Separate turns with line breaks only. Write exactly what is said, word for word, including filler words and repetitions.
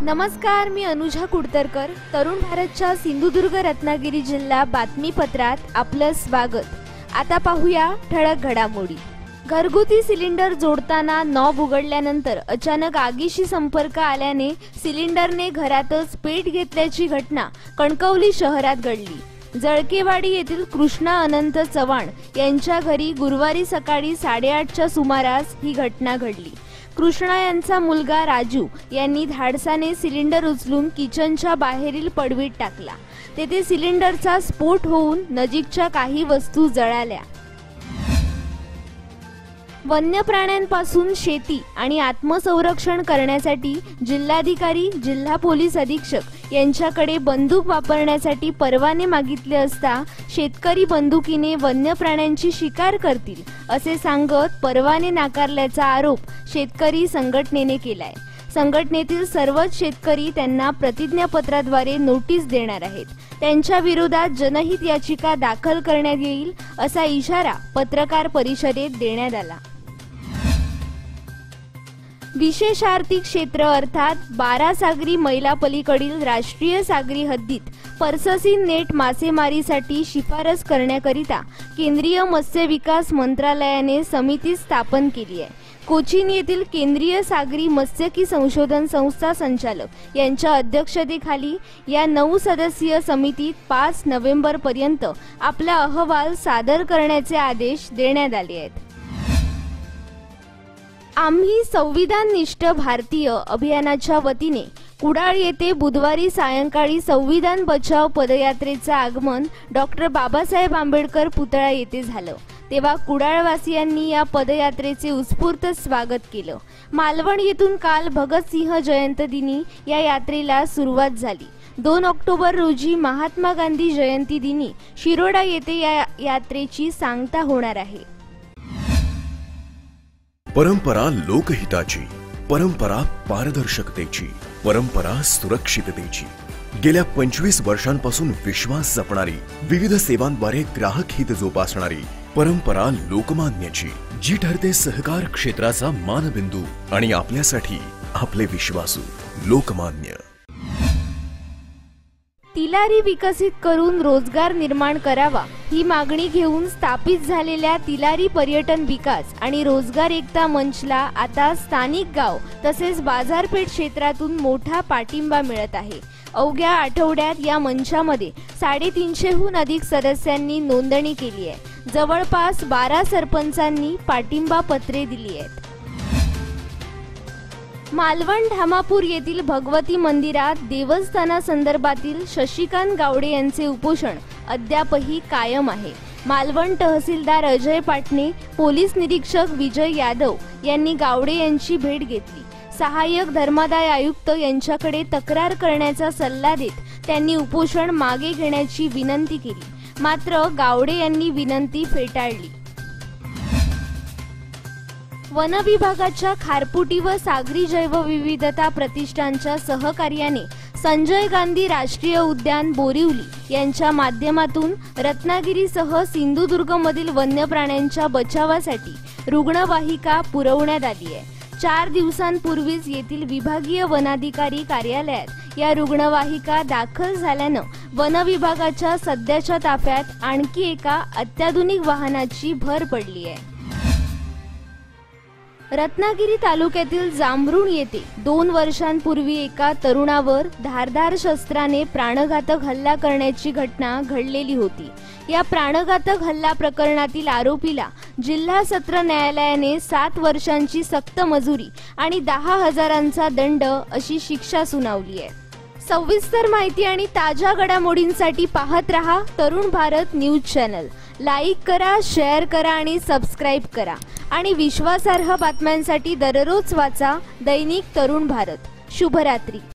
नमस्कार, मी अनुजा कुडतरकर. तरुण भारतच्या सिंधुदुर्ग रत्नागिरी जिल्हा बातमीपत्रात आपलं स्वागत. आता पाहूया ठळक घडामोडी. घरगुती सिलेंडर जोडताना नॉब उघडल्यानंतर अचानक आगीशी संपर्क आल्याने सिलेंडरने घरातच पेट घेतल्याची घटना कणकवली शहरात घडली. जळकेवाडी येथील कृष्णा अनंत चव्हाण यांच्या घरी गुरुवारी सकाळी साडेआठच्या सुमारास ही घटना घडली. कृष्णा यांचा मुलगा राजू यांनी धाडसाने सिलेंडर उचलून किचनच्या बाहेरील पडवीत टाकला. तेथे सिलेंडरचा स्फोट होऊन नजीकच्या काही वस्तू जळाल्या. वन्य प्राण्यांपासून शेती आणि आत्मसंरक्षण करण्यासाठी जिल्हाधिकारी, जिल्हा पोलीस अधीक्षक यांच्याकडे बंदूक वापरण्यासाठी परवाने मागितले असता शेतकरी बंदुकीने वन्य प्राण्यांची शिकार करतील असे सांगत परवाने नाकारल्याचा आरोप शेतकरी संघटनेने केलाय. संघटनेतील सर्वच शेतकरी त्यांना प्रतिज्ञापत्राद्वारे नोटीस देणार आहेत. त्यांच्या विरोधात जनहित याचिका दाखल करण्यात येईल असा इशारा पत्रकार परिषदेत देण्यात आला. विशेष आर्थिक क्षेत्र अर्थात बारा सागरी मैलापलीकडील राष्ट्रीय सागरी हद्दीत पर्ससीन नेट मासेमारीसाठी शिफारस करण्याकरिता केंद्रीय मत्स्य विकास मंत्रालयाने समिती स्थापन केली आहे. कोचीन येथील केंद्रीय सागरी मत्स्यिकी संशोधन संस्था संचालक यांच्या अध्यक्षतेखाली या नऊ सदस्यीय समितीत पाच नोव्हेंबर पर्यंत आपला अहवाल सादर करण्याचे आदेश देण्यात आले आहेत. आम्ही संविधाननिष्ठ भारतीय अभियानाच्या वतीने कुडाळ येथे बुधवारी सायंकाळी संविधान बचाव पदयात्रेचे आगमन डॉक्टर बाबासाहेब आंबेडकर पुतळा येथे झालं. तेव्हा कुडाळवासियांनी या पदयात्रेचे उत्स्फूर्त स्वागत केलं. मालवण येथून काल भगतसिंह जयंती या यात्रेला सुरुवात झाली. दोन ऑक्टोबर रोजी महात्मा गांधी जयंती दिनी शिरोडा येथे या यात्रेची सांगता होणार आहे.
परंपरा लोकहिताची, परंपरा पारदर्शकतेची, परंपरा सुरक्षिततेची. गेल्या पंचवीस वर्षांपासून विश्वास जपणारी, विविध सेवांद्वारे ग्राहक हित जोपासणारी परंपरा लोकमान्याची, जी ठरते सहकार क्षेत्राचा मानबिंदू आणि आपल्यासाठी आपले विश्वासू लोकमान्य.
तिलारी विकसित करून रोजगार निर्माण करावा ही मागणी घेऊन स्थापित झालेल्या तिलारी पर्यटन विकास आणि रोजगार एकता मंचला आता स्थानिक गाव तसेच बाजारपेठ क्षेत्रातून मोठा पाठिंबा मिळत आहे. अवघ्या आठवड्यात या मंचामध्ये साडेतीनशेहून अधिक सदस्यांनी नोंदणी केली आहे. जवळपास बारा सरपंचांनी पाठिंबा पत्रे दिली आहेत. मालवण धामापूर येथील भगवती मंदिरात देवस्थानासंदर्भातील शशिकांत गावडे यांचे उपोषण अद्यापही कायम आहे. मालवण तहसीलदार अजय पाटणे, पोलीस निरीक्षक विजय यादव यांनी गावडे यांची भेट घेतली. सहाय्यक धर्मादाय आयुक्त यांच्याकडे तक्रार करण्याचा सल्ला देत त्यांनी उपोषण मागे घेण्याची विनंती केली. मात्र गावडे यांनी विनंती फेटाळली. वन विभागाच्या खारपुटी व सागरी जैवविविधता प्रतिष्ठानच्या सहकार्याने संजय गांधी राष्ट्रीय उद्यान बोरिवली यांच्या माध्यमातून रत्नागिरीसह सिंधुदुर्गमधील वन्य प्राण्यांच्या बचावासाठी रुग्णवाहिका पुरवण्यात आली आहे. चार दिवसांपूर्वीच येथील विभागीय वनाधिकारी कार्यालयात या रुग्णवाहिका दाखल झाल्यानं वन विभागाच्या सध्याच्या ताफ्यात आणखी एका अत्याधुनिक वाहनाची भर पडली आहे. रत्नागिरी तालुक्यातील जांभरुण येथे दोन वर्षांपूर्वी एका तरुणावर धारदार शस्त्राने प्राणघातक हल्ला करण्याची घटना घडलेली होती. या प्राणघातक हल्ला प्रकरणातील आरोपीला जिल्हा सत्र न्यायालयाने सात वर्षांची सक्त मजुरी आणि दहा हजारांचा दंड अशी शिक्षा सुनावली आहे. सविस्तर माहिती आणि ताज्या घडामोडींसाठी पाहत रहा Tarun Bharat news channel. Like करा, शेअर करा आणि सबस्क्राईब करा आणि विश्वासार्ह बातम्यांसाठी दररोज वाचा दैनिक तरुण भारत. शुभरात्री.